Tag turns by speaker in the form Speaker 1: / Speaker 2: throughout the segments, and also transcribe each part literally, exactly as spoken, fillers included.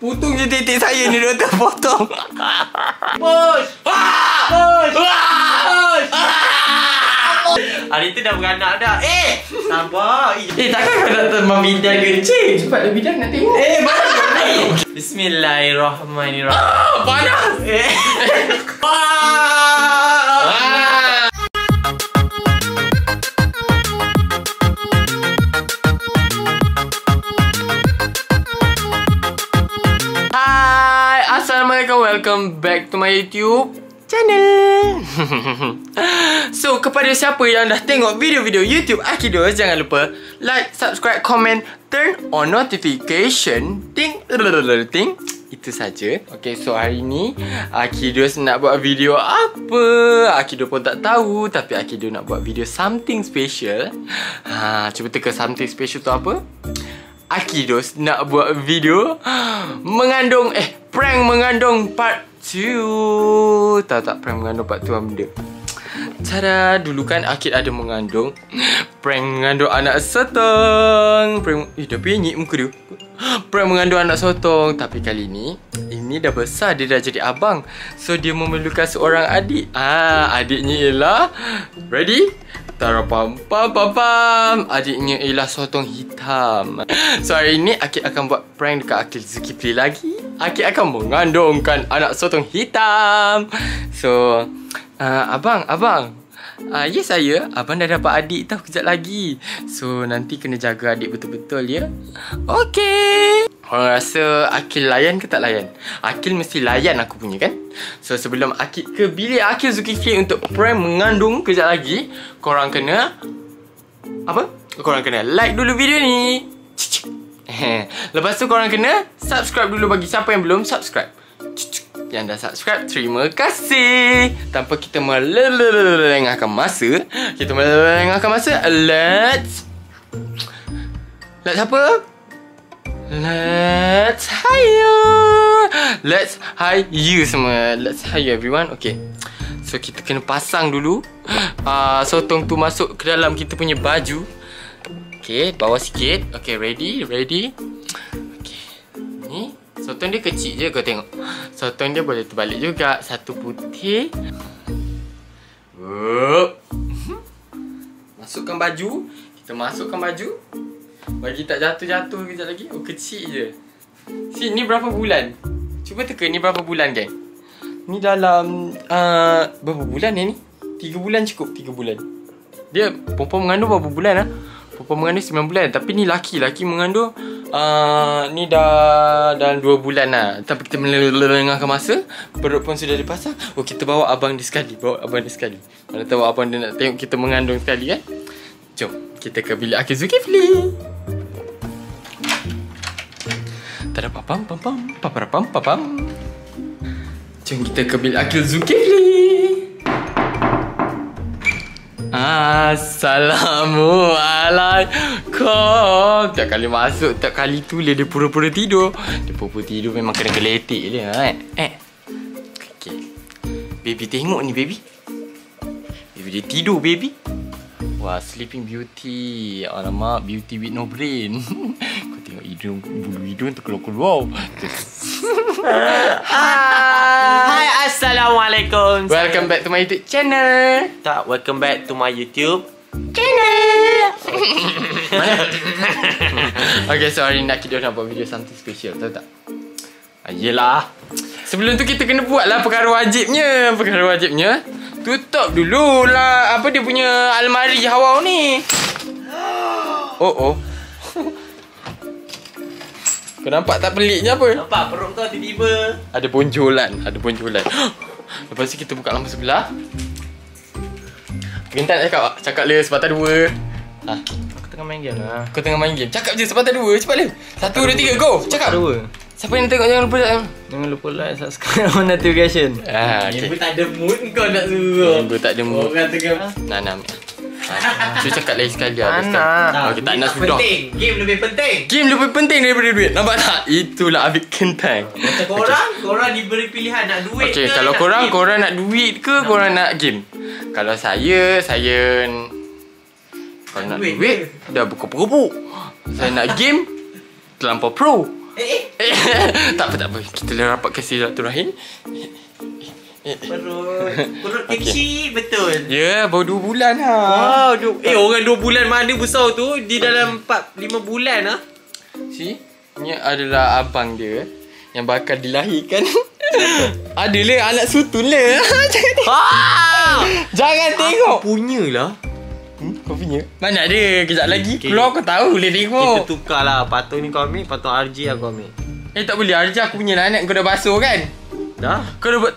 Speaker 1: Potong je titik saya ni, doktor potong.
Speaker 2: Push! Push! Push! Hari tu dah beranak dah. Eh! Sabar.
Speaker 1: Eh, takkan kau datang membidan kencing? Cepat lebih dah nak tengok.
Speaker 2: Eh, mana? Bismillahirrahmanirrahim.
Speaker 1: Ah, panas!
Speaker 2: Eh.
Speaker 1: Hai, Assalamualaikum. Welcome back to my YouTube channel. So, kepada siapa yang dah tengok video-video YouTube Akidos, jangan lupa like, subscribe, comment, turn on notification. Ting, ting. Itu saja. Okay, so hari ni Akidos nak buat video apa? Akidos pun tak tahu. Tapi Akidos nak buat video something special. Ha, cuba teka something special tu apa? Akidos nak buat video mengandung eh prank mengandung part two. Tahu tak prank mengandung part two apa benda? Tada, dulu kan Akid ada mengandung prank mengandung anak sotong. Prank, eh dah penyik muka dia. Prank mengandung anak sotong. Tapi kali ni ini dah besar, dia dah jadi abang. So dia memerlukan seorang adik. Ah, adiknya ialah ready? Tarapam pam pam pam. Adiknya ialah sotong hitam. So hari ni Akid akan buat prank dekat Akil Zulkifli lagi. Akid akan mengandungkan anak sotong hitam. So uh, abang, abang. Uh, ya saya, abang dah dapat adik tau kejap lagi. So nanti kena jaga adik betul-betul ya. Okay. Korang rasa Akil layan ke tak layan? Akil mesti layan aku punya kan? So sebelum Akid ke bilik Akil Zulkifli untuk prank mengandung kejap lagi, korang kena apa? Korang kena like dulu video ni. Lepas tu korang kena subscribe dulu bagi siapa yang belum subscribe. Yang dah subscribe, terima kasih. Tanpa kita melengahkan masa, kita melengahkan masa. Let's Let's apa? Let's hire. Let's hire semua. Let's hire everyone. Okay. So kita kena pasang dulu uh, sotong tu masuk ke dalam kita punya baju. Okay, bawah sikit. Okay, ready? Ready? Okay. Ni sotong dia kecil je, kau tengok. Sotong dia boleh terbalik juga. Satu putih. Wup. Masukkan baju. Kita masukkan baju. Bagi tak jatuh-jatuh kejap lagi. Oh, kecil je. Si, ni berapa bulan? Cuba teka ni berapa bulan, geng? Ni dalam uh, berapa bulan ni? Tiga bulan cukup. Tiga bulan. Dia perempuan mengandung berapa bulan lah? Perempuan mengandung sembilan bulan. Tapi ni laki. Laki mengandung uh, ni dah dalam dua bulan lah. Tapi kita melengahkan masa. Perut pun sudah dipasang. Oh, kita bawa abang dia sekali. Bawa abang dia sekali. Mana tahu abang dia nak tengok kita mengandung sekali kan? Jom. Kita ke bilik Akil Zulkifli. Tada pam pam pam pam pam pam pam. Jom kita ke bilik Akil Zulkifli. Assalamualaikum. Tiap kali masuk, tiap kali tulis dia pura-pura tidur. Dia pura-pura tidur memang kena geletik dia eh. Eh. Okey. Baby tengok ni baby. Baby dia tidur baby. Wah, Sleeping Beauty. Alamak, beauty with no brain. Kau tengok hidung, bulu hidung terkeluar-keluar.
Speaker 2: Hai, Assalamualaikum.
Speaker 1: Welcome back to my YouTube channel.
Speaker 2: Tak, welcome back to my YouTube
Speaker 1: channel. Okay, so hari ni Akidos nak buat video something special. Tahu tak? Ah, yelah. Sebelum tu kita kena buat lah perkara wajibnya. Perkara wajibnya, tutup dulu lah apa dia punya almari Hawa ni. Oh oh. Kau nampak tak peliknya apa?
Speaker 2: Nampak perut kau tiba-tiba
Speaker 1: Ada bonjolan. Ada bonjolan. Lepas tu kita buka lampu sebelah. Gentan cakap Cakap le sepatah dua. Ha.
Speaker 2: Aku tengah main game lah.
Speaker 1: Kau tengah main game. Cakap je sepatah dua. Cepat le. Satu, dua, tiga, go. Cakap.
Speaker 2: Dua.
Speaker 1: Siapa yang tengok jangan lupa.
Speaker 2: Jangan lupa like, subscribe, on notification.
Speaker 1: Ah,
Speaker 2: okay.
Speaker 1: okay.
Speaker 2: Member tak ada mood kau nak suruh.
Speaker 1: Member tak ada mood.
Speaker 2: Orang tengah
Speaker 1: Nah, nah. Cuba cakap lagi sekali lah.
Speaker 2: Tak nak.
Speaker 1: Okay, tak nak sudah.
Speaker 2: Penting. Game lebih penting.
Speaker 1: Game lebih penting daripada duit. Nampak tak? Itulah Abid Kentang.
Speaker 2: Macam korang, okay. Korang diberi pilihan nak duit
Speaker 1: okay,
Speaker 2: ke
Speaker 1: kalau
Speaker 2: nak
Speaker 1: korang,
Speaker 2: game?
Speaker 1: korang nak duit ke nak korang nak game? Kalau saya, saya kalau nak duit, duit dah buka perubuk. Saya nak game terlampau pro.
Speaker 2: Eh, eh.
Speaker 1: Tak apa, tak apa. Kita rapatkan silaturahim.
Speaker 2: Perut. Perut
Speaker 1: Okey.
Speaker 2: kecil betul.
Speaker 1: Ya, yeah, baru dua bulan ha.
Speaker 2: Wow, du- eh orang dua bulan mana besar tu? Di dalam empat lima bulan ah.
Speaker 1: See? Ni adalah abang dia yang bakal dilahirkan. Adalah anak sutun lah.
Speaker 2: Ah!
Speaker 1: Jangan tengok.
Speaker 2: Punya lah.
Speaker 1: Hmm, kau punya? Mana ada? Kejap lagi
Speaker 2: Okay.
Speaker 1: keluar kau tahu boleh
Speaker 2: Kita
Speaker 1: tengok.
Speaker 2: tukar lah. Patung ni kau ambil, patung R J aku ambil.
Speaker 1: Eh tak boleh, Arja aku punya lah anak kau dah basuh kan?
Speaker 2: Dah?
Speaker 1: Kau dah buat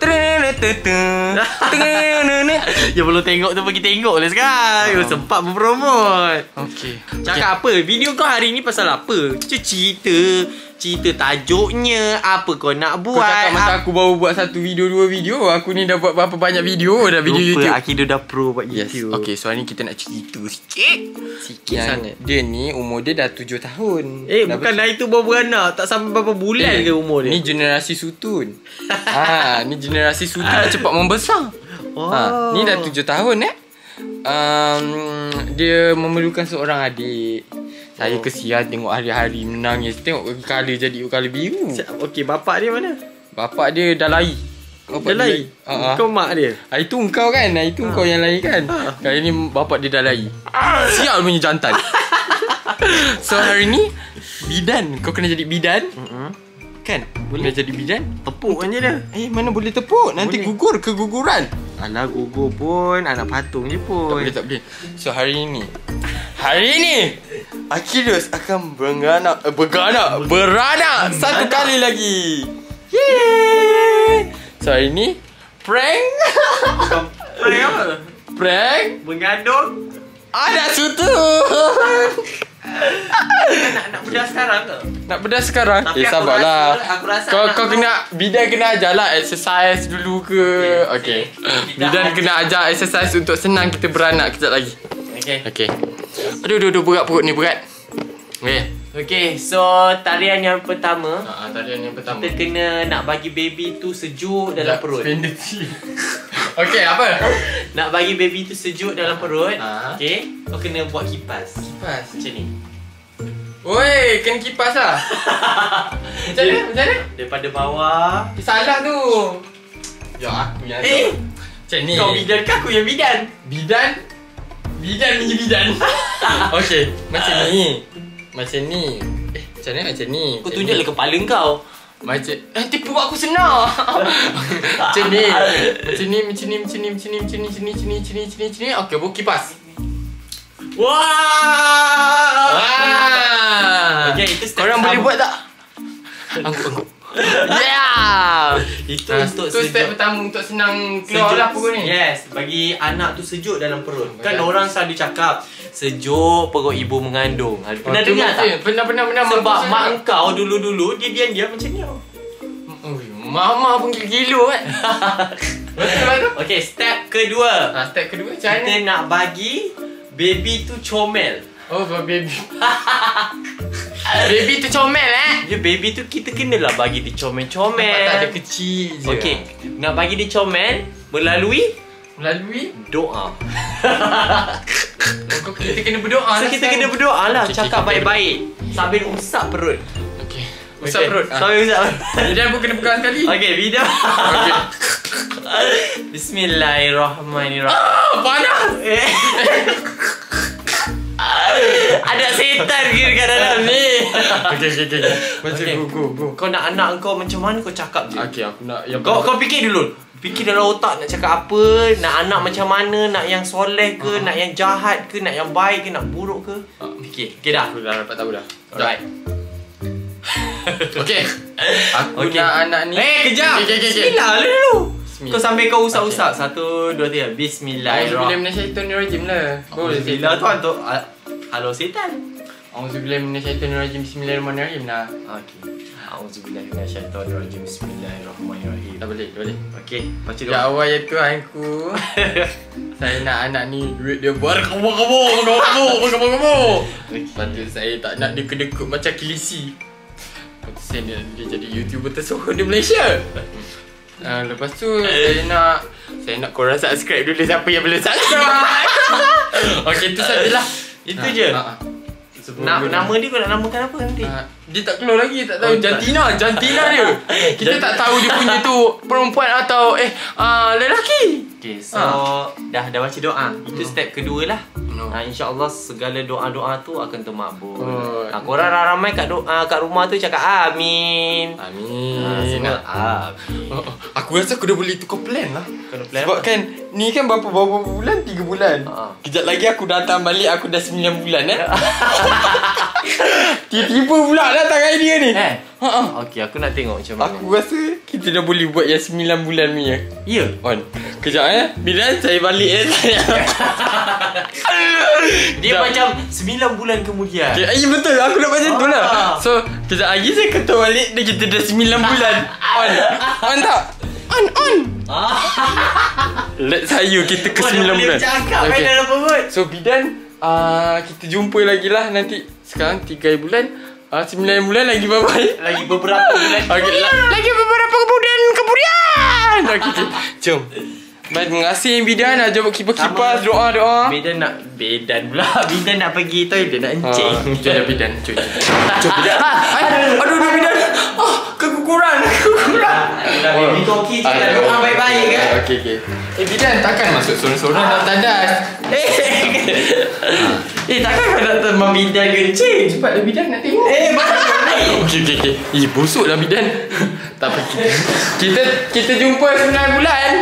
Speaker 2: Yang belum tengok tu pergi tengok lah sekarang.
Speaker 1: Oh.
Speaker 2: Sempat berpromote.
Speaker 1: Okey.
Speaker 2: Cakap apa? Video kau hari ni pasal apa? Macam cerita. Cerita tajuknya. Apa kau nak buat?
Speaker 1: Kau cakap masa
Speaker 2: Ap-
Speaker 1: aku baru buat satu video, dua video. Aku ni dah buat berapa banyak video dah video
Speaker 2: Lupa,
Speaker 1: YouTube.
Speaker 2: Akido dah pro buat
Speaker 1: Yes.
Speaker 2: YouTube.
Speaker 1: Okey, so hari ni kita nak cerita sikit.
Speaker 2: Sikit
Speaker 1: Yang
Speaker 2: sangat.
Speaker 1: dia ni umur dia dah tujuh tahun.
Speaker 2: Eh,
Speaker 1: dah
Speaker 2: bukan
Speaker 1: ber-
Speaker 2: dah itu baru beranak. Tak sampai berapa bulan
Speaker 1: Eh,
Speaker 2: ke umur dia?
Speaker 1: Ni generasi sutun. ha, ni generasi sutun dah cepat membesar.
Speaker 2: Oh.
Speaker 1: Ha, ni dah tujuh tahun eh. Um, dia memerlukan seorang adik. Saya
Speaker 2: Oh.
Speaker 1: kesian tengok hari-hari menangis. Tengok colour jadi colour biru.
Speaker 2: Okey, bapak dia mana?
Speaker 1: Bapak dia dah lari. Bapak
Speaker 2: Dia lari?
Speaker 1: Ha,
Speaker 2: Kau mak dia?
Speaker 1: Hari tu engkau kan? Hari tu kau yang lari kan?
Speaker 2: Ha.
Speaker 1: Kali ni bapak dia dah lari. Sial punya jantan. So hari ni bidan. Kau kena jadi bidan.
Speaker 2: Mm-hmm.
Speaker 1: Kan? Boleh jadi bidan?
Speaker 2: Tepuk kan je dia.
Speaker 1: Eh mana boleh tepuk? Nanti
Speaker 2: Boleh.
Speaker 1: gugur keguguran.
Speaker 2: Alah, gugur pun. Anak patung je
Speaker 1: Tak
Speaker 2: pun.
Speaker 1: boleh, tak boleh. So hari ni Hari ni Akidus akan beranak eh, Beranak Beranak Satu kali lagi. Yeay. So hari ni Prank.
Speaker 2: Prank apa?
Speaker 1: Prank
Speaker 2: Mengandung?
Speaker 1: Ada sutu.
Speaker 2: Nak, nak bedah sekarang ke?
Speaker 1: Nak bedah sekarang.
Speaker 2: Tapi
Speaker 1: Eh
Speaker 2: aku
Speaker 1: sabarlah.
Speaker 2: rasa- aku rasa
Speaker 1: Kau
Speaker 2: anak
Speaker 1: kau
Speaker 2: kau-
Speaker 1: kena bidan kena ajar lah exercise dulu ke. Okey.
Speaker 2: Kita
Speaker 1: Bidan
Speaker 2: ajar-
Speaker 1: kena ajar exercise untuk senang kita beranak kejap lagi.
Speaker 2: Okay.
Speaker 1: Okey. Aduh aduh aduh berat perut ni berat. Okey.
Speaker 2: Okay, so tarian yang pertama,
Speaker 1: Ha, tarian yang pertama.
Speaker 2: kita kena nak bagi baby tu sejuk dalam perut.
Speaker 1: Okey, apa?
Speaker 2: Nak bagi baby tu sejuk dalam perut.
Speaker 1: Ha.
Speaker 2: Okay, kau kena buat kipas.
Speaker 1: Kipas.
Speaker 2: Macam ni.
Speaker 1: Oi, kena kipas lah. Macam mana? Macam mana?
Speaker 2: Daripada bawah.
Speaker 1: Eh, salah tu. Ya, aku yang
Speaker 2: Eh,
Speaker 1: Macam ni.
Speaker 2: kau bidan ke aku yang bidan?
Speaker 1: Bidan. Bidan ni bidan. Okey, macam ni. Macam ni. Eh, macam ni macam ni.
Speaker 2: Kau tunjuklah kepala kau.
Speaker 1: Macam eh tipu aku senang. Macam ni. Macam ni, macam ni, macam ni, macam ni, macam ni, macam ni, macam ni, macam ni, macam ni, macam ni. Okey, buat kipas.
Speaker 2: Wah!
Speaker 1: Wah.
Speaker 2: Okey, itu step
Speaker 1: Korang boleh
Speaker 2: pertama.
Speaker 1: buat tak? Angkut, angkut. Yeah.
Speaker 2: Itu
Speaker 1: Ah,
Speaker 2: untuk
Speaker 1: tu step pertama untuk senang keluar lah perut ni.
Speaker 2: Yes, bagi anak tu sejuk dalam perut. Kan
Speaker 1: Betul.
Speaker 2: orang selalu cakap sejuk perut ibu mengandung. Pernah
Speaker 1: Oh, tu
Speaker 2: dengar
Speaker 1: macam-
Speaker 2: tak?
Speaker 1: Pernah, pernah, pernah.
Speaker 2: Sebab
Speaker 1: Mak
Speaker 2: mak
Speaker 1: aku
Speaker 2: engkau dulu-dulu dia diam-diam macam ni.
Speaker 1: Oh, mama pun gila-gila kan. Betul lah tu.
Speaker 2: Okey, step kedua.
Speaker 1: Ha, step kedua macam mana?
Speaker 2: Kita nak bagi baby tu comel.
Speaker 1: Oh, baby. Baby tu comel eh.
Speaker 2: Dia baby tu kita kenalah bagi dia
Speaker 1: Nampak tak ada
Speaker 2: comel-comel.
Speaker 1: kecil je.
Speaker 2: Okey, nak bagi dia comel melalui
Speaker 1: Melalui
Speaker 2: doa.
Speaker 1: kau kita kena berdoa.
Speaker 2: So
Speaker 1: lah
Speaker 2: kita
Speaker 1: sekarang.
Speaker 2: kena berdoa lah,
Speaker 1: Okey,
Speaker 2: cakap
Speaker 1: okey,
Speaker 2: baik-baik sambil usap perut.
Speaker 1: Okey. Usap perut. Ha.
Speaker 2: Sambil usap perut.
Speaker 1: Bidan pun kena pegang sekali.
Speaker 2: Okey, video.
Speaker 1: Okey.
Speaker 2: Bismillahirrahmanirrahim.
Speaker 1: Ah, panas.
Speaker 2: Eh. Ada setan ke dekat dalam ni.
Speaker 1: Okey, okey, okey. Macam
Speaker 2: Okey.
Speaker 1: go, go, go.
Speaker 2: Kau nak anak kau macam mana kau cakap je.
Speaker 1: Okey, aku nak yang
Speaker 2: Kau kau fikir dulu. Fikir dalam otak nak cakap apa, nak anak macam mana, nak yang soleh ke,
Speaker 1: Uh-huh.
Speaker 2: nak yang jahat ke, nak yang baik ke, nak buruk ke.
Speaker 1: Uh.
Speaker 2: Fikir. Okey dah.
Speaker 1: aku dah dapat tahu dah.
Speaker 2: Alright.
Speaker 1: Okey. Aku
Speaker 2: Okey.
Speaker 1: nak anak ni.
Speaker 2: Eh, kejap.
Speaker 1: Okey, okey, okey.
Speaker 2: Bismillah dulu.
Speaker 1: Bismillah.
Speaker 2: Kau sambil kau usap-usap. Satu, dua, tiga. Bismillahirrahmanirrahim.
Speaker 1: Bismillahirrahmanirrahim lah. Boleh.
Speaker 2: Bismillah tu untuk halo setan.
Speaker 1: Auzubillahiminasyaitonirrajim. Bismillahirrahmanirrahim lah.
Speaker 2: Okey. Auzubillahiminasyaitonirrajim. Bismillahirrahmanirrahim.
Speaker 1: Tak boleh, tak boleh.
Speaker 2: Okey, baca
Speaker 1: Ya
Speaker 2: doa.
Speaker 1: Allah ya Tuhanku. Saya nak anak ni duit dia berkabur-kabur, berkabur, berkabur-kabur. Lepas tu saya tak nak dia kedekut macam kilisi. Lepas tu saya nak dia jadi YouTuber tersohor di Malaysia. Uh, lepas tu saya nak saya nak korang subscribe dulu siapa yang belum subscribe. Okey, itu sajalah.
Speaker 2: Itu
Speaker 1: Ha,
Speaker 2: je.
Speaker 1: ha, ha.
Speaker 2: Sebelum Nak, nama dia kau nak namakan apa nanti?
Speaker 1: Uh, dia tak keluar lagi, tak tahu.
Speaker 2: Oh,
Speaker 1: jantina, jantina dia. Kita tak tahu dia punya tu perempuan atau eh uh, lelaki.
Speaker 2: Okay, so
Speaker 1: Ha.
Speaker 2: dah dah baca doa. Itu step kedua lah.
Speaker 1: No.
Speaker 2: Ha, InsyaAllah segala doa-doa tu akan termakbul.
Speaker 1: Oh.
Speaker 2: Ha, korang ramai kat doa kat rumah tu cakap amin.
Speaker 1: Amin.
Speaker 2: Ha, semua
Speaker 1: Ah.
Speaker 2: amin.
Speaker 1: Oh, oh. Aku rasa aku dah boleh tukar plan lah.
Speaker 2: Kau nak plan
Speaker 1: Sebab
Speaker 2: apa?
Speaker 1: kan ni kan berapa berapa bulan? tiga bulan.
Speaker 2: Ha.
Speaker 1: Kejap lagi aku datang balik aku dah sembilan bulan eh. Tiba-tiba pula datang idea ni.
Speaker 2: Eh?
Speaker 1: Ha ah.
Speaker 2: Okey, aku nak tengok macam mana.
Speaker 1: Aku rasa kita dah boleh buat yang sembilan bulan punya.
Speaker 2: Ya?
Speaker 1: On. Kejap eh. Bila saya balik eh saya.
Speaker 2: Dia
Speaker 1: Dah.
Speaker 2: macam sembilan bulan kemudian.
Speaker 1: Okay, ya betul. Aku nak macam tu lah.
Speaker 2: Ah.
Speaker 1: So, kejap lagi saya ketuk balik dan kita dah sembilan bulan. On. On tak? On, on. Let saya kita ke sembilan bulan.
Speaker 2: Cakap
Speaker 1: Okay.
Speaker 2: main dalam perut.
Speaker 1: So, bidan uh, kita jumpa lagi lah nanti. Sekarang tiga bulan. Uh, sembilan bulan lagi bye-bye.
Speaker 2: Lagi beberapa bulan.
Speaker 1: Okay, la- lagi beberapa kemudian kemudian. Okay, okay. Jom. Baik, terima kasih bidan. Nak jawab kipas-kipas, doa-doa.
Speaker 2: Bidan nak Bidan pula. Bidan nak pergi toilet nak encing.
Speaker 1: Ah, Jom dah bidan. Jom. Jom bidan. Aduh, aduh, aduh bidan. Oh, keguguran. Keguguran.
Speaker 2: Dah baby koki cakap doa baik-baik kan.
Speaker 1: Okey, okey. Eh, bidan takkan masuk sorang-sorang dalam tandas.
Speaker 2: Eh, eh takkan kau nak teman bidan kencing?
Speaker 1: Cepat dah bidan nak tengok.
Speaker 2: Eh, baik.
Speaker 1: Okey, okey, okey. Ih, busuk lah bidan. Tak apa. Kita kita, kita jumpa sembilan bulan.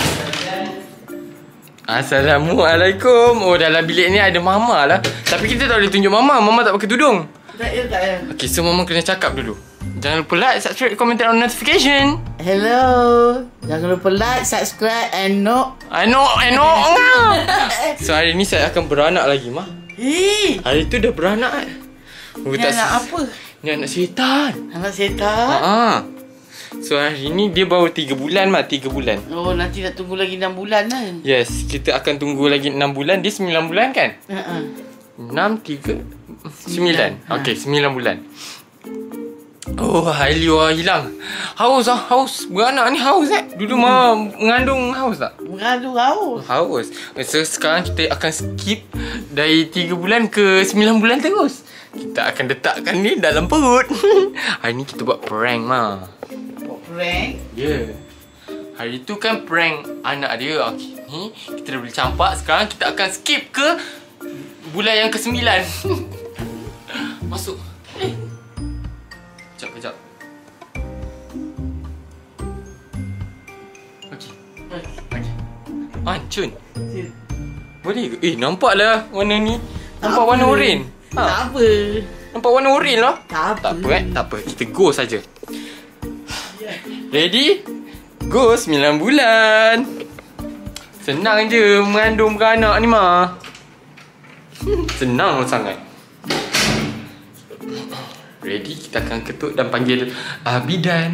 Speaker 1: Assalamualaikum. Oh, dalam bilik ni ada mama lah. Tapi kita tak boleh tunjuk mama. Mama tak pakai tudung.
Speaker 3: Tak ya, tak ya.
Speaker 1: Okey, so mama kena cakap dulu. Jangan lupa like, subscribe, comment on notification.
Speaker 3: Hello. Jangan lupa like, subscribe and no.
Speaker 1: I know, I know. So hari ni saya akan beranak lagi, Mah.
Speaker 3: Hei.
Speaker 1: Hari tu dah beranak. Oh,
Speaker 3: Ni anak apa?
Speaker 1: Ni anak syaitan.
Speaker 3: Anak setan.
Speaker 1: Haa. So hari ni dia baru tiga bulan, Mah. tiga bulan.
Speaker 3: Oh, nanti nak tunggu lagi enam bulan kan?
Speaker 1: Yes, kita akan tunggu lagi enam bulan. Dia sembilan bulan kan?
Speaker 3: Uh-uh.
Speaker 1: enam, tiga, sembilan.
Speaker 3: Ha.
Speaker 1: Okey, sembilan bulan. Oh, Hailey wah hilang. Haus ah, haus. Beranak ni haus eh. Dulu Mah mengandung haus tak?
Speaker 3: Mengadu haus.
Speaker 1: Haus. So sekarang kita akan skip dari tiga bulan ke sembilan bulan terus. Kita akan letakkan ni dalam perut. Hari ni kita buat prank, Mah.
Speaker 3: Buat prank.
Speaker 1: Ya. Yeah. Hari tu kan prank anak dia. Okay, ni kita dah boleh campak. Sekarang kita akan skip ke bulan yang ke sembilan. Masuk. Eh. Kejap, kejap. Okey. Okey. Ancun. Boleh ke? Eh, nampak lah warna ni. Nampak warna oranye.
Speaker 3: Tak
Speaker 1: Ha.
Speaker 3: apa.
Speaker 1: Nampak warna oranye lah.
Speaker 3: Tak apa.
Speaker 1: Tak apa eh. Tak apa. Kita go saja. Ready? Go sembilan bulan. Senang je mengandung beranak ni, Mah. Senang sangat. Ready? Kita akan ketuk dan panggil uh, bidan.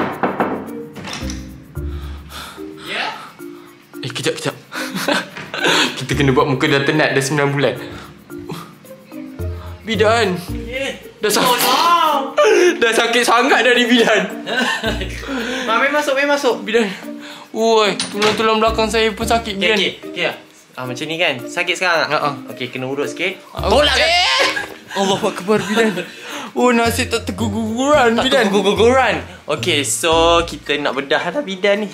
Speaker 2: Ya?
Speaker 1: Eh, kejap, kejap. Kita kena buat muka dah tenat dah sembilan bulan. Bidan.
Speaker 2: Ya.
Speaker 1: Dah
Speaker 2: Oh,
Speaker 1: sakit.
Speaker 2: no.
Speaker 1: Dah sakit sangat dari bidan.
Speaker 2: Mak, main masuk, main masuk.
Speaker 1: Bidan. Oi, tulang-tulang belakang saya pun sakit,
Speaker 2: Okey,
Speaker 1: bidan.
Speaker 2: okey. Okey lah. Ah, macam ni kan? Sakit sekarang?
Speaker 1: Ha, ha.
Speaker 2: Okey, kena urut sikit.
Speaker 1: Tolak kan? Eh! Allahu Akbar, bidan. Oh, nasib tak terguguran,
Speaker 2: Tak
Speaker 1: bidan.
Speaker 2: guguran. Okey, so kita nak bedah lah bidan ni.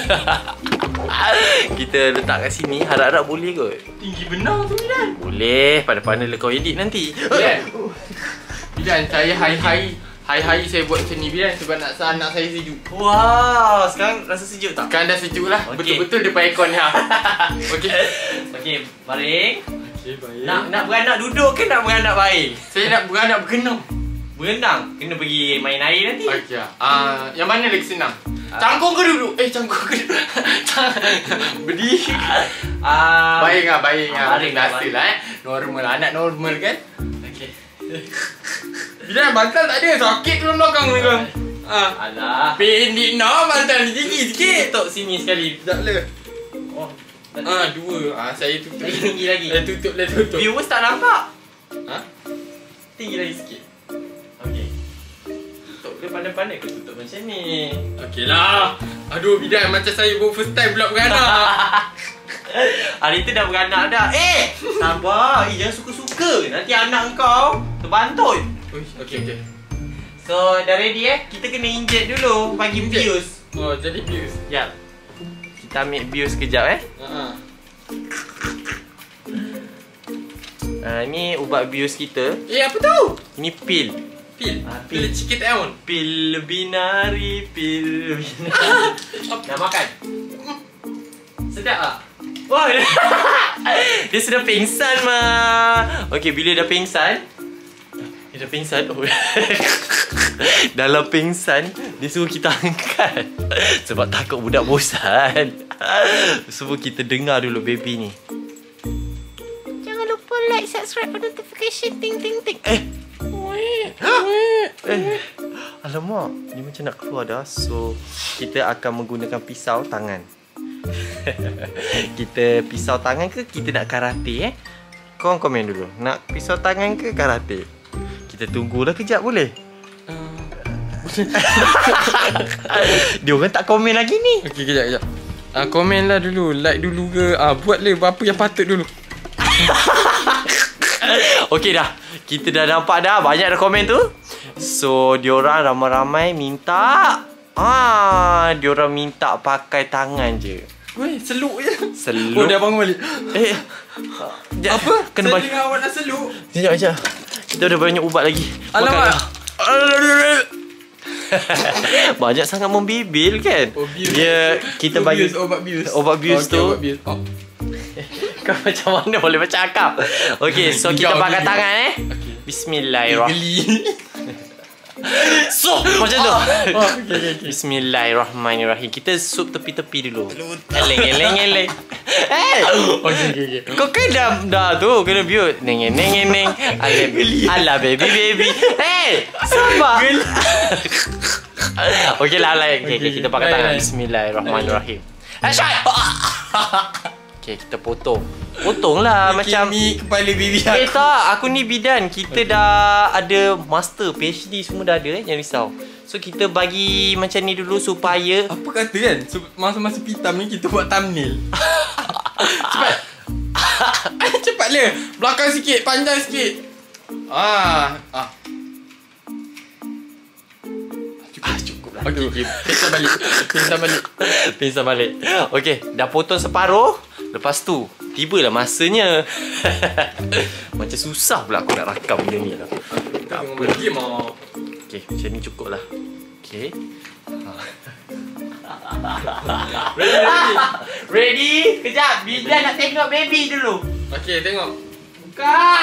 Speaker 2: Kita letak kat sini, harap-harap boleh kot.
Speaker 1: Tinggi benar tu, bidan.
Speaker 2: Boleh, pandai-pandai lah kau edit nanti.
Speaker 1: Bidan. Bidan, saya hai-hai. Hai-hai saya buat macam ni, bidan. Sebab nak anak saya sejuk.
Speaker 2: Wow, sekarang rasa sejuk tak?
Speaker 1: Sekarang dah sejuk lah.
Speaker 2: Okey.
Speaker 1: Betul-betul depan aircon ni. Ha. Okey.
Speaker 2: Okey, baring.
Speaker 1: Okey, baik.
Speaker 2: Nak nak beranak duduk ke nak beranak baring?
Speaker 1: Saya nak beranak berkenam.
Speaker 2: Berenang, kena pergi main air nanti.
Speaker 1: Okey. Ah, yang mana lagi senang? Cangkung ke duduk? Eh, cangkung ke duduk? Berdiri.
Speaker 2: Ah,
Speaker 1: Baik lah, baik lah.
Speaker 2: baring
Speaker 1: Biasa
Speaker 2: lah,
Speaker 1: lah eh. Normal lah. Anak normal kan?
Speaker 2: Okey.
Speaker 1: Bidan, bantal tak ada. Sakit tulang belakang ni kan? Ah.
Speaker 2: Alah.
Speaker 1: Pendek nak bantal ni tinggi sikit.
Speaker 2: Tutup sini sekali.
Speaker 1: Tak boleh.
Speaker 2: Oh.
Speaker 1: Ah, dua. Ah, saya tutup.
Speaker 2: Lagi tinggi lagi.
Speaker 1: Eh, tutup lah, tutup.
Speaker 2: Viewers tak nampak.
Speaker 1: Ha?
Speaker 2: Tinggi lagi sikit. Okey. Tutup dia pandai-pandai kau tutup macam ni.
Speaker 1: Okey lah. Aduh, bidan macam saya baru first time pula beranak.
Speaker 2: Hari tu dah beranak dah. Eh, sabar. Eh, jangan suka-suka. Nanti anak kau terbantut.
Speaker 1: Okey, okey.
Speaker 2: So, dah ready eh? Kita kena inject dulu. Bagi
Speaker 1: Inject?
Speaker 2: bius.
Speaker 1: Oh, jadi bius.
Speaker 2: Sekejap. Kita ambil bius kejap eh.
Speaker 1: Haa.
Speaker 2: Uh, ni ubat bius kita.
Speaker 1: Eh, apa tu?
Speaker 2: Ini pil.
Speaker 1: Pil.
Speaker 2: Ah,
Speaker 1: Pil
Speaker 2: pil.
Speaker 1: sikit tahun.
Speaker 2: Pil binari, pil binari. Nak makan? Sedap tak? Wah, dia, dia sudah pingsan mah. Okey, bila dah pingsan, dia dah pingsan. Oh. Dalam pingsan, dia suruh kita angkat. Sebab takut budak bosan. Sebab kita dengar dulu baby ni.
Speaker 3: Jangan lupa like, subscribe, dan notification. Ting, ting, ting.
Speaker 2: Eh,
Speaker 1: Weh. Weh.
Speaker 2: Eh, alamak, ni macam nak keluar dah. So, kita akan menggunakan pisau tangan. Kita pisau tangan ke kita nak karate eh? Korang komen dulu. Nak pisau tangan ke karate? Kita tunggulah kejap boleh?
Speaker 1: Uh,
Speaker 2: Dia orang tak komen lagi ni.
Speaker 1: Okey, kejap, kejap. Ah, komen lah dulu. Like dulu ke. Ah, buatlah apa yang patut dulu.
Speaker 2: Okey dah. Kita dah nampak dah. Banyak dah komen tu. So, diorang ramai-ramai minta. Ah, diorang minta pakai tangan je.
Speaker 1: Weh, seluk je.
Speaker 2: Seluk.
Speaker 1: Oh, dah bangun balik.
Speaker 2: Eh, jap,
Speaker 1: Apa?
Speaker 2: Kena
Speaker 1: Saya
Speaker 2: balik.
Speaker 1: dengar awak nak seluk.
Speaker 2: Sekejap, sekejap. Kita ada banyak ubat lagi.
Speaker 1: Alamak.
Speaker 2: Makan. Banyak sangat membibil kan?
Speaker 1: Oh, bius.
Speaker 2: Dia, kita
Speaker 1: Oh,
Speaker 2: bagi
Speaker 1: bius, obat bius.
Speaker 2: Obat bius
Speaker 1: Okey,
Speaker 2: tu.
Speaker 1: Obat bius. Oh.
Speaker 2: Kau macam mana boleh bercakap? Okey, so kita
Speaker 1: Gigau,
Speaker 2: pakai
Speaker 1: gigau.
Speaker 2: tangan eh.
Speaker 1: Okey.
Speaker 2: Bismillahirrahmanirrahim.
Speaker 1: Geli.
Speaker 2: So, macam tu.
Speaker 1: Oh, okey, okey, okey.
Speaker 2: Bismillahirrahmanirrahim. Kita sup tepi-tepi dulu. Eleng, eleng, eleng. Eh,
Speaker 1: Okey, okey, okey.
Speaker 2: kau kan dah, dah tu kena biut. Neng, neng, neng. Ala, ala baby, baby. Hey, sabar. Okey lah, lah. Okay, okay, kita pakai
Speaker 1: Lain,
Speaker 2: tangan.
Speaker 1: lain.
Speaker 2: Bismillahirrahmanirrahim. Action! Okay, kita potong. Potong lah macam...
Speaker 1: Ni kepala baby
Speaker 2: Eh
Speaker 1: aku.
Speaker 2: tak, aku ni bidan. Kita dah ada master, P H D semua dah ada eh. Jangan risau. So kita bagi macam ni dulu supaya...
Speaker 1: Apa kata kan? So, masa-masa pitam ni kita buat thumbnail. Cepat. Cepatlah. Belakang sikit, panjang sikit. Ah, ah.
Speaker 2: Ah, cukup lah.
Speaker 1: Okey, okey. Pingsan balik. Pingsan balik.
Speaker 2: Pingsan balik. Okey, dah potong separuh. Lepas tu, tibalah masanya. Macam susah pula aku nak rakam benda ni lah. Tak apa.
Speaker 1: Lagi mau.
Speaker 2: Okey, macam ni cukup lah. Okey.
Speaker 1: Ready, ready.
Speaker 2: Ready? Kejap, bidan nak tengok baby dulu.
Speaker 1: Okey, tengok.
Speaker 2: Buka.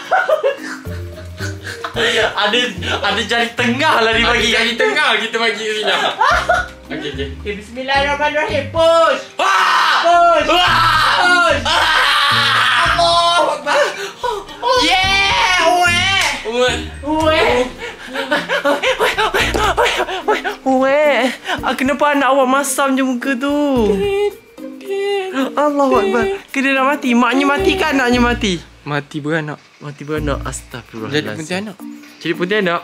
Speaker 2: ada ada jari tengah lah
Speaker 1: Bagi
Speaker 2: dibagi
Speaker 1: kaki tengah kita bagi kat sini. Okey, okey.
Speaker 2: Okay, bismillahirrahmanirrahim. Push.
Speaker 1: Wah!
Speaker 2: Push.
Speaker 1: Wah!
Speaker 2: Push.
Speaker 1: Allahu Akbar.
Speaker 2: Yeah, weh.
Speaker 1: Weh.
Speaker 2: Weh. Weh. Ah, kenapa anak awak masam je muka tu? Allahu Akbar. Kena dah mati. Maknya mati kan anaknya mati?
Speaker 1: Mati beranak.
Speaker 2: Mati beranak. Astagfirullahaladzim.
Speaker 1: Jadi putih anak.
Speaker 2: Jadi putih anak.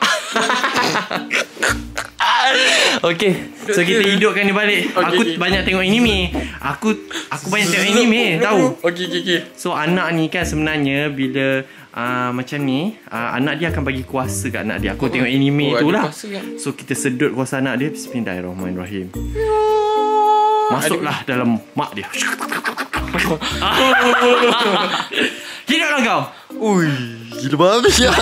Speaker 2: Okey, so kita hidupkan dia balik.
Speaker 1: Okay,
Speaker 2: Aku
Speaker 1: okay.
Speaker 2: banyak tengok anime. Aku aku banyak tengok anime, tahu.
Speaker 1: Okey, okey, okey.
Speaker 2: So anak ni kan sebenarnya bila uh, macam ni, uh, anak dia akan bagi kuasa kat anak dia. Aku
Speaker 1: Oh,
Speaker 2: tengok anime
Speaker 1: oh,
Speaker 2: tu
Speaker 1: ada
Speaker 2: lah.
Speaker 1: kuasa kan?
Speaker 2: So kita sedut kuasa anak dia. Bismillahirrahmanirrahim. Masuklah dalam mak dia. Hiduplah kau.
Speaker 1: Ui, gila babi ya.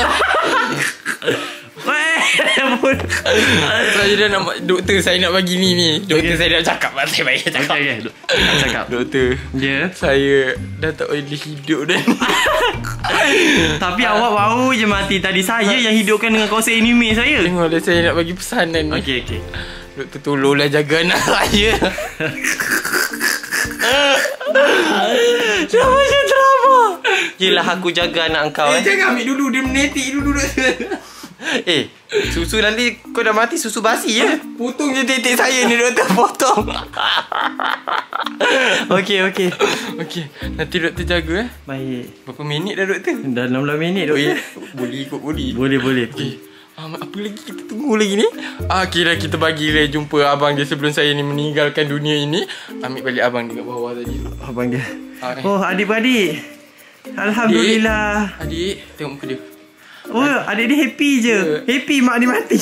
Speaker 1: Saya dah nak doktor saya nak bagi ni ni. Doktor
Speaker 2: Okay.
Speaker 1: saya dah cakap pasal baik cakap.
Speaker 2: Okey okey. Dok- Cakap.
Speaker 1: Doktor,
Speaker 2: Ya.
Speaker 1: saya dah tak boleh hidup dah.
Speaker 2: Tapi awak baru je mati tadi. Saya yang hidupkan dengan kawasan anime saya.
Speaker 1: Tengoklah saya nak bagi pesanan ni.
Speaker 2: Okey okey.
Speaker 1: Doktor tolonglah jaga anak saya.
Speaker 2: Dah macam drama. Yelah aku jaga anak kau
Speaker 1: Eh,
Speaker 2: eh.
Speaker 1: jangan ambil dulu. Dia menetik dulu doktor.
Speaker 2: Eh, susu nanti kau dah mati susu basi ya.
Speaker 1: Potong je titik saya ni doktor. Potong.
Speaker 2: Okey okey.
Speaker 1: Okey, nanti doktor jaga eh.
Speaker 2: Baik.
Speaker 1: Berapa minit dah doktor?
Speaker 2: Dah enam belas minit doktor.
Speaker 1: Boleh ikut boleh.
Speaker 2: Boleh boleh.
Speaker 1: Okey. Ah, apa lagi kita tunggu lagi ni? Ah, kira kita bagi le jumpa abang dia sebelum saya ni meninggalkan dunia ini. Ambil balik abang dia kat bawah tadi.
Speaker 2: Abang dia.
Speaker 1: Ah, eh.
Speaker 2: Oh, adik-beradik. Alhamdulillah.
Speaker 1: Adik, adik, tengok muka dia.
Speaker 2: Oh, adik dia happy je.
Speaker 1: Ya.
Speaker 2: Happy mak dia mati.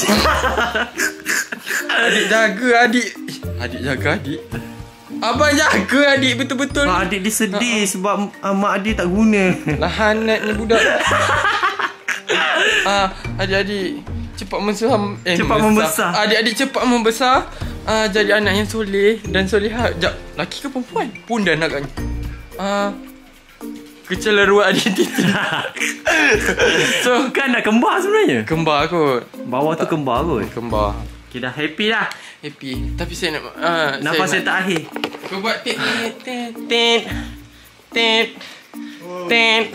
Speaker 1: Adik jaga adik. Adik jaga adik. Abang jaga adik betul-betul.
Speaker 2: Mak adik dia sedih sebab uh, mak dia tak guna.
Speaker 1: Lahanat ni budak. Ah, adik-adik cepat membesar. Eh,
Speaker 2: Cepat membesar.
Speaker 1: Adik-adik cepat membesar. Ah, jadi anak yang soleh dan solehat. Jap, laki ke perempuan? Pun dah nak agaknya. Ah, kecelaruan identiti. So,
Speaker 2: Kan nak kembar sebenarnya.
Speaker 1: kembar kot.
Speaker 2: Bawah tu kembar kot.
Speaker 1: Kembar.
Speaker 2: Okay, dah happy dah.
Speaker 1: Happy. Tapi saya nak ah,
Speaker 2: Nafas saya
Speaker 1: nak,
Speaker 2: tak akhir.
Speaker 1: Kau buat tit tit
Speaker 2: Tit. Tit. Tit.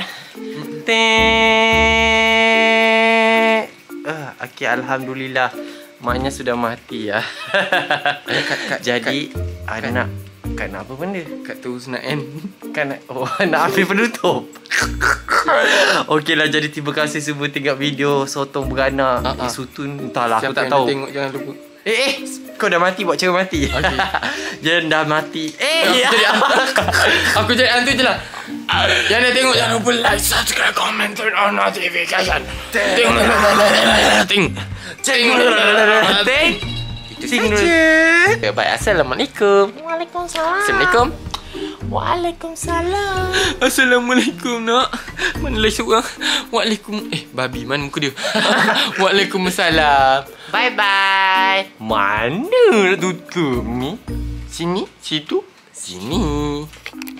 Speaker 2: Tit. Ah, okay, Alhamdulillah. Maknya sudah mati ya.
Speaker 1: kat, kat,
Speaker 2: Jadi anak kat nak apa benda?
Speaker 1: kat tu nak end.
Speaker 2: Kan nak, oh, nak ambil penutup. Okeylah, jadi terima kasih semua tengok video sotong beranak.
Speaker 1: Ah, ah.
Speaker 2: Eh, sutun entahlah, aku
Speaker 1: Siapa
Speaker 2: tak
Speaker 1: yang
Speaker 2: tahu.
Speaker 1: dah tengok jangan lupa.
Speaker 2: Eh, eh, kau dah mati, buat cara mati.
Speaker 1: Okey.
Speaker 2: Jangan dah mati. Eh,
Speaker 1: Aku
Speaker 2: ya.
Speaker 1: jadi hantu. Aku jadi hantu je lah. Yang nak tengok jangan lupa like, subscribe, comment, turn on notification. Ting. Ting. Ting.
Speaker 2: Ting.
Speaker 1: Itu saja. Okay, baik. Assalamualaikum.
Speaker 3: Waalaikumsalam.
Speaker 1: Assalamualaikum.
Speaker 3: Waalaikumsalam.
Speaker 1: Assalamualaikum nak. Mana lagi seorang? Waalaikum. Eh, babi mana muka dia? Waalaikumsalam.
Speaker 3: Bye bye.
Speaker 2: Mana nak tutup ni?
Speaker 1: Sini, situ, sini.